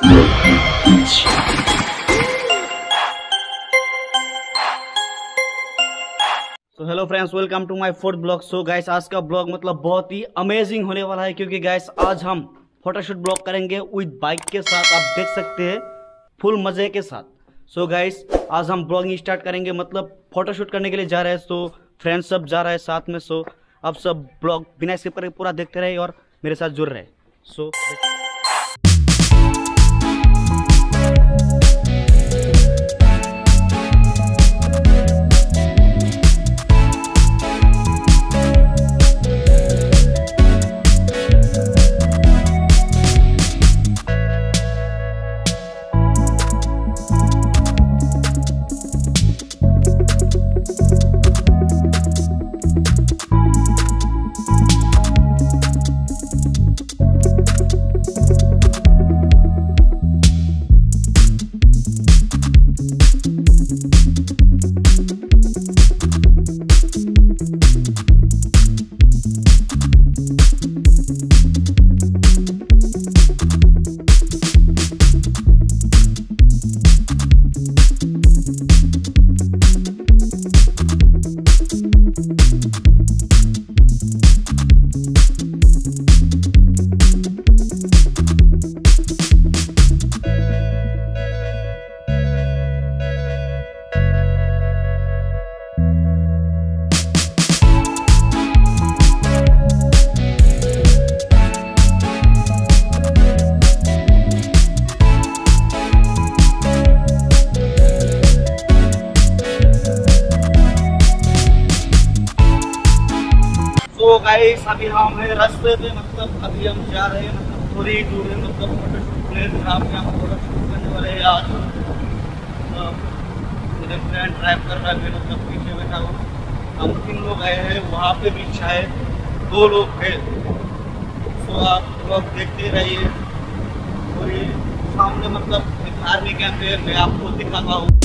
तो hello friends, welcome to my fourth blog. So guys, आज का ब्लॉग मतलब बहुत ही अमेजिंग होने वाला है, क्योंकि गाइस आज हम फोटोशूट ब्लॉग करेंगे विद बाइक के साथ। आप देख सकते हैं फुल मजे के साथ। सो गाइस, आज हम ब्लॉगिंग स्टार्ट करेंगे, मतलब फोटोशूट करने के लिए जा रहे हैं। सो फ्रेंड्स सब जा रहा है साथ में। सो आप सब ब्लॉग बिना स्किप करके पूरा देखते रहे और मेरे साथ जुड़ रहे। सो गाइस, अभी हम हैं रास्ते पे, मतलब अभी हम जा रहे हैं, मतलब थोड़ी दूर है, मतलब फोटोशूट प्लेस जहाँ पे हम फोटोशूट करने वाले हैं आज। मेरे फ्रेंड ड्राइव कर रहा है, मैं मतलब पीछे बैठा हूँ। हम 3 लोग आए हैं, वहाँ पे भी शायद 2 लोग हैं। तो आप लोग देखते रहिए। और ये सामने मतलब आर्मी कैंप है, मैं आपको दिखाता हूँ।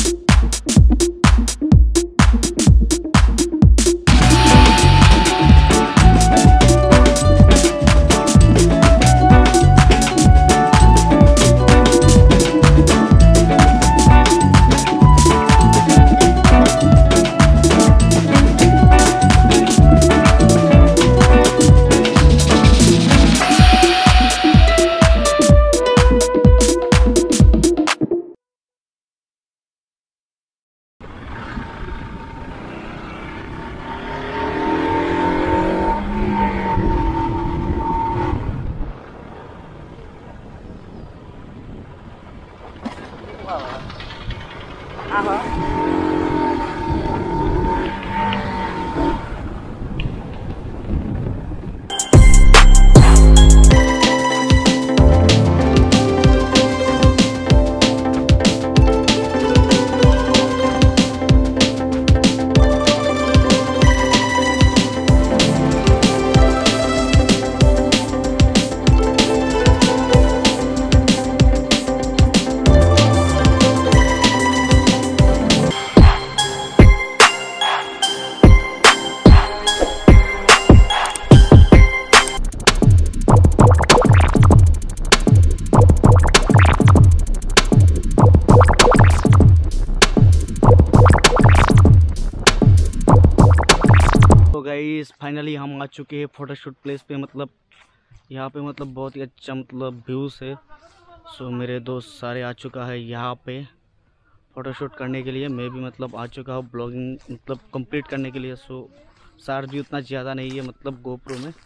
गाइस, फाइनली हम आ चुके हैं फोटोशूट प्लेस पे। मतलब यहाँ पे मतलब बहुत ही अच्छा मतलब व्यूज़ है। सो मेरे दोस्त सारे आ चुका है यहाँ पे फ़ोटोशूट करने के लिए। मैं भी मतलब आ चुका हूँ ब्लॉगिंग मतलब कंप्लीट करने के लिए। सो चार्ज भी उतना ज़्यादा नहीं है मतलब GoPro में।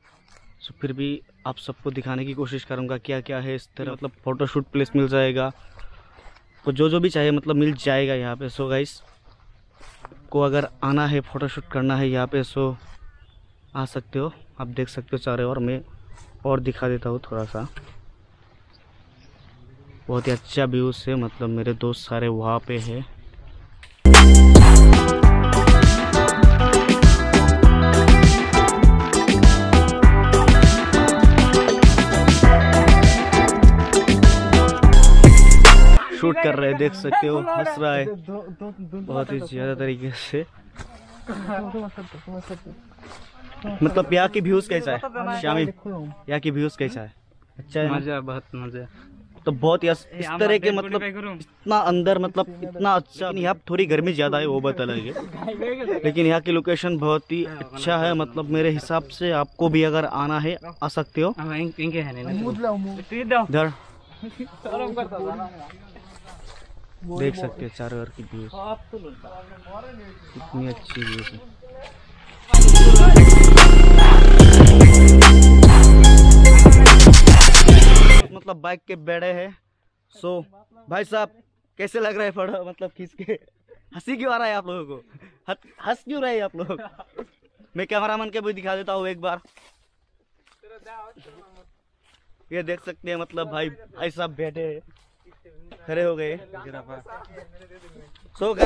सो फिर भी आप सबको दिखाने की कोशिश करूँगा क्या क्या है इस तरह। मतलब फ़ोटोशूट प्लेस मिल जाएगा, तो जो भी चाहिए मतलब मिल जाएगा यहाँ पे। सो गाइस को अगर आना है, फ़ोटोशूट करना है यहाँ पे, सो आ सकते हो। आप देख सकते हो चारों ओर। मैं और दिखा देता हूँ थोड़ा सा। बहुत ही अच्छा व्यूज़ है, मतलब मेरे दोस्त सारे वहाँ पे है। शूट कर रहे हैं, देख सकते हो, हंस रहा है बहुत ही ज़्यादा तरीके से। मतलब यहाँ की व्यूज़ कैसा है शामिल? यहाँ की व्यूज़ कैसा है? अच्छा है, मज़ा, बहुत मज़ा। तो बहुत इस तरह के मतलब इतना अंदर मतलब इतना अच्छा। लेकिन यहाँ थोड़ी गर्मी ज़्यादा है, वो बात अलग है, लेकिन यहाँ की लोकेशन बहुत ही अच्छा है। मतलब मेरे हिसाब से आपको भी अगर आना है आ सकते हो। इधर देख सकते हैं चारों ओर की व्यूज, कितनी अच्छी व्यूज है। मतलब बाइक के बेड़े हैं। सो भाई साहब कैसे लग रहा है फोटो, मतलब खींच के? हंसी क्यों आ रहा है आप लोगों को? हंस क्यों रहे हैं आप लोग? मैं कैमरामैन के भी दिखा देता हूँ एक बार। ये देख सकते हैं मतलब भाई साहब बैठे हैं, खड़े हो गए। सो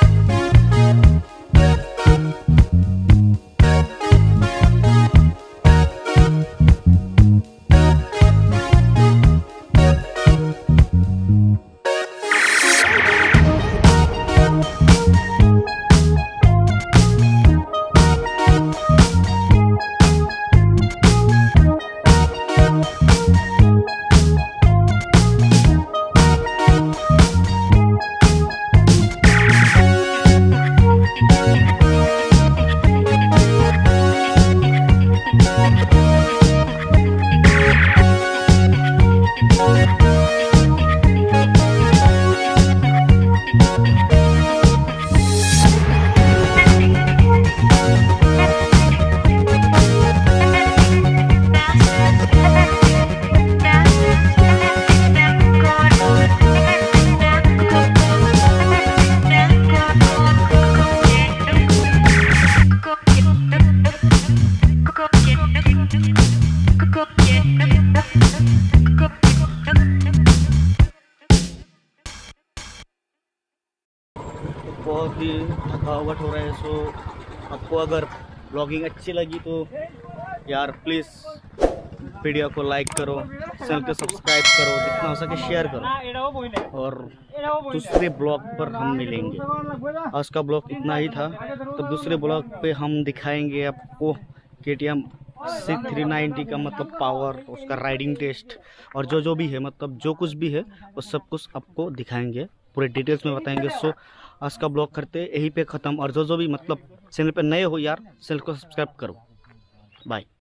बहुत ही थकावट हो रहा है। सो आपको अगर ब्लॉगिंग अच्छी लगी तो यार प्लीज़ वीडियो को लाइक करो, चैनल को सब्सक्राइब करो, जितना हो सके शेयर करो, और दूसरे ब्लॉग पर हम मिलेंगे। आज का ब्लॉग इतना ही था, तो दूसरे ब्लॉग पे हम दिखाएंगे आपको KTM C390 का मतलब पावर, उसका राइडिंग टेस्ट और जो भी है, मतलब जो कुछ भी है वो सब कुछ आपको दिखाएंगे, पूरे डिटेल्स में बताएंगे। सो आज का ब्लॉग करते यहीं पे ख़त्म, और जो भी मतलब चैनल पे नए हो यार चैनल को सब्सक्राइब करो। बाय।